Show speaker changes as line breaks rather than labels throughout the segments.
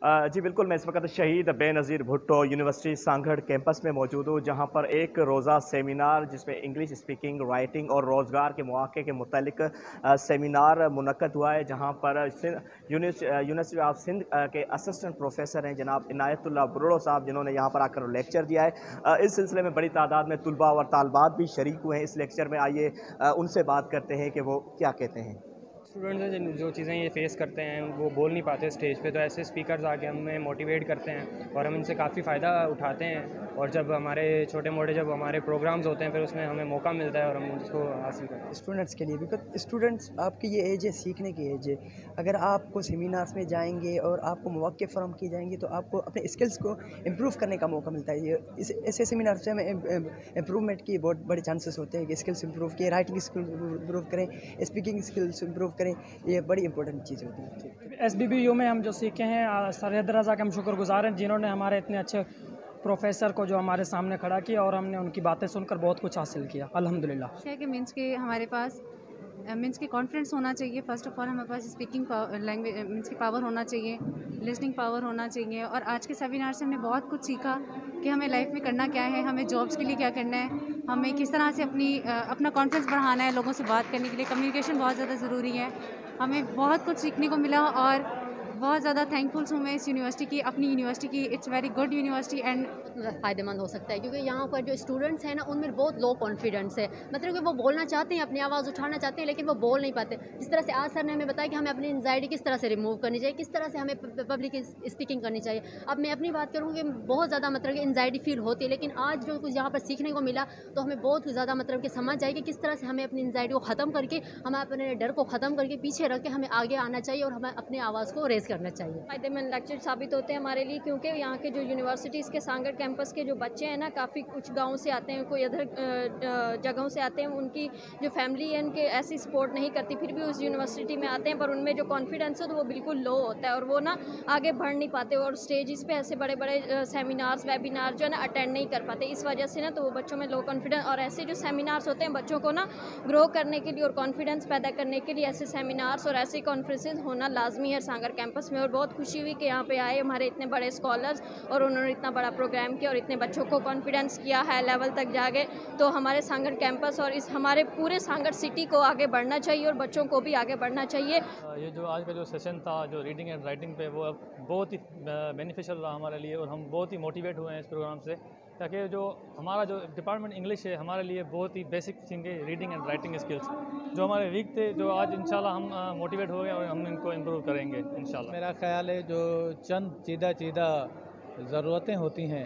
जी बिल्कुल, मैं इस वक़्त शहीद बेनज़ीर भुट्टो यूनिवर्सिटी सांगड़ कैंपस में मौजूद हूँ, जहाँ पर एक रोज़ा सेमिनार जिसमें इंग्लिश स्पीकिंग, राइटिंग और रोज़गार के मौक़े के मुतल्लिक़ सेमिनार मुनक़्क़द हुआ है, जहाँ पर यूनिवर्सिटी ऑफ सिंध के असिस्टेंट प्रोफ़ेसर हैं जनाब इनायतुल्लाह बुर्रो साहब, जिन्होंने यहाँ पर आकर लेक्चर दिया है। इस सिलसिले में बड़ी तादाद में तुलबा और तालबात भी शरीक हुए हैं इस लेक्चर में। आइए उनसे बात करते हैं कि वो क्या कहते हैं।
स्टूडेंट्स जो चीज़ें ये फेस करते हैं वो बोल नहीं पाते स्टेज पे, तो ऐसे स्पीकर्स आके हमें मोटिवेट करते हैं और हम इनसे काफ़ी फ़ायदा उठाते हैं। और जब हमारे छोटे मोटे जब हमारे प्रोग्राम्स होते हैं फिर उसमें हमें मौका मिलता है और हम उसको हासिल करते हैं।
स्टूडेंट्स के लिए, बिकॉज स्टूडेंट्स आपकी ये एज है, सीखने की एज है। अगर आपको सेमिनार्स में जाएंगे और आपको मौक़े फराहम किए जाएंगे तो आपको अपने स्किल्स को इम्प्रूव करने का मौका मिलता है। ये ऐसे सेमिनार से हमें इम्प्रूवमेंट की बहुत बड़े चांसेस होते हैं कि स्किल्स इम्प्रूव किए, राइटिंग स्किल्स इम्प्रूव करें, स्पीकिंग स्किल्स इम्प्रूव करें। ये बड़ी इंपॉर्टेंट चीज़ होती है।
SBBU में हम जो सीखे हैं, सर रज़ा के हम शुक्रगुजार हैं जिन्होंने हमारे इतने अच्छे प्रोफेसर को जो हमारे सामने खड़ा किया और हमने उनकी बातें सुनकर बहुत कुछ हासिल किया अल्हम्दुलिल्लाह।
है कि मीन्स के हमारे पास मीन्स के कॉन्फिडेंस होना चाहिए। फ़र्स्ट ऑफ़ ऑल हमारे पास स्पीकिंग लैंग्वेज मीन्स की पावर होना चाहिए, लिसनिंग पावर होना चाहिए। और आज के सेमिनार से हमने बहुत कुछ सीखा कि हमें लाइफ में करना क्या है, हमें जॉब्स के लिए क्या करना है, हमें किस तरह से अपना कॉन्फिडेंस बढ़ाना है, लोगों से बात करने के लिए कम्युनिकेशन बहुत ज़्यादा ज़रूरी है। हमें बहुत कुछ सीखने को मिला और बहुत ज़्यादा थैंकफुल हूँ मैं इस यूनिवर्सिटी की, अपनी यूनिवर्सिटी की। It's very good university and
फ़ायदेमंद हो सकता है, क्योंकि यहाँ पर जो स्टूडेंट्स हैं ना उनमें बहुत लो कॉन्फिडेंस है। मतलब कि वो बोलना चाहते हैं, अपनी आवाज़ उठाना चाहते हैं, लेकिन वो बोल नहीं पाते। जिस तरह से आज सर ने हमें बताया कि हमें अपनी एंग्जाइटी किस तरह से रिमूव करनी चाहिए, किस तरह से हमें पब्लिक स्पीकिंग करनी चाहिए। अब मैं अपनी बात करूँ कि बहुत ज़्यादा मतलब कि एंग्जाइटी फील होती है, लेकिन आज जो कुछ यहाँ पर सीखने को मिला तो हमें बहुत ज़्यादा मतलब कि समझ आए कि किस तरह से हमें अपनी एंग्जाइटी को ख़त्म करके, हमें अपने डर को ख़त्म करके पीछे रख के हमें आगे आना चाहिए और हमें अपनी आवाज़ को रेज़ करना चाहिए।
फ़ायदेमंद लेक्चर साबित होते हैं हमारे लिए, क्योंकि यहाँ के जो यूनिवर्सिटीज़ के सांगड़ कैंपस के जो बच्चे हैं ना, काफ़ी कुछ गाँव से आते हैं, कोई अदर जगहों से आते हैं। उनकी जो फैमिली है उनके ऐसी सपोर्ट नहीं करती, फिर भी उस यूनिवर्सिटी में आते हैं, पर उनमें जो कॉन्फिडेंस है तो वो बिल्कुल लो होता है और वो ना आगे बढ़ नहीं पाते और स्टेजेस पे ऐसे बड़े बड़े सेमिनार्स वेबिनार जो है ना अटेंड नहीं कर पाते। इस वजह से ना तो वो बच्चों में लो कॉन्फिडेंस, और ऐसे जो सेमिनार्स होते हैं बच्चों को ना ग्रो करने के लिए और कॉन्फिडेंस पैदा करने के लिए ऐसे सेमिनार्स और ऐसे कॉन्फ्रेंसेस होना लाजमी है सांगड़ कैंपस में। और बहुत खुशी हुई कि यहाँ पे आए हमारे इतने बड़े स्कॉलर्स और उन्होंने इतना बड़ा प्रोग्राम किया और इतने बच्चों को कॉन्फिडेंस किया, हाई लेवल तक जाके। तो हमारे सांगड़ कैंपस और इस हमारे पूरे सांगड़ सिटी को आगे बढ़ना चाहिए और बच्चों को भी आगे बढ़ना चाहिए।
ये जो आज का जो सेशन था जो रीडिंग एंड राइटिंग पे, वो बहुत ही बेनिफिशियल रहा हमारे लिए और हम बहुत ही मोटिवेट हुए हैं इस प्रोग्राम से, ताकि जो हमारा जो डिपार्टमेंट इंग्लिश है हमारे लिए बहुत ही बेसिक थिंग है, रीडिंग एंड राइटिंग स्किल्स जो हमारे वीक थे, जो आज इंशाल्लाह हम मोटिवेट हो गए और हम इनको इम्प्रूव करेंगे इंशाल्लाह।
मेरा ख्याल है जो चंद चीदा ज़रूरतें होती हैं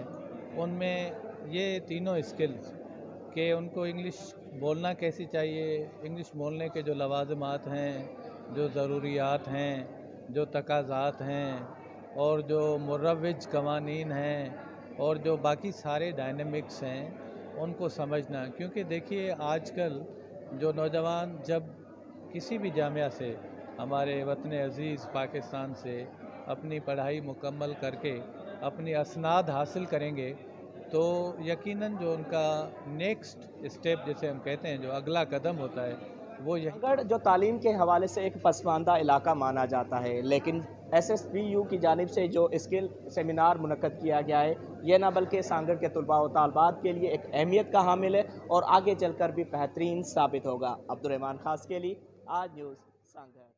उनमें ये तीनों स्किल्स कि उनको इंग्लिश बोलना कैसी चाहिए, इंग्लिश बोलने के जो लवाज़िमात हैं, जो ज़रूरियात हैं, जो तकाज़ात हैं और जो मुरव्विज कवानीन हैं और जो बाकी सारे डायनेमिक्स हैं उनको समझना। क्योंकि देखिए आजकल जो नौजवान जब किसी भी जामिया से, हमारे वतन अज़ीज़ पाकिस्तान से अपनी पढ़ाई मुकम्मल करके अपनी असनाद हासिल करेंगे तो यकीनन जो उनका नेक्स्ट स्टेप जिसे हम कहते हैं, जो अगला कदम होता है, वो यही।
सांगड़ जो तालीम के हवाले से एक पसमानदा इलाका माना जाता है, लेकिन SSBU की जानिब से जो स्किल सेमिनार मुनक्कद किया गया है, ये ना बल्कि सांगड़ के तुलबा व तालबात के लिए एक अहमियत का हामिल है और आगे चलकर भी बेहतरीन साबित होगा। अब्दुर्रहमान खास के लिए आज न्यूज़ सांगड़।